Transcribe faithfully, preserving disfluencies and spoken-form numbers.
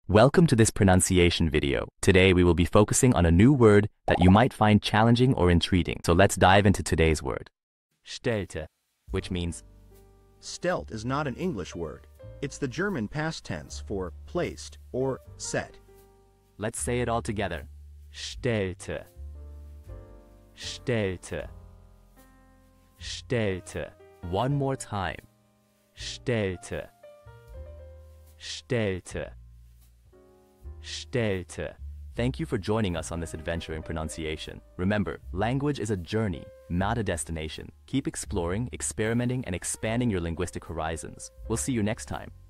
Welcome to this pronunciation video. Today we will be focusing on a new word that you might find challenging or intriguing. So let's dive into today's word. Stellte, which means Stellte is not an English word. It's the German past tense for placed or set. Let's say it all together. Stellte. Stellte. Stellte. One more time. Stellte. Stellte. Stellte. Thank you for joining us on this adventure in pronunciation. Remember, language is a journey, not a destination. Keep exploring, experimenting, and expanding your linguistic horizons. We'll see you next time.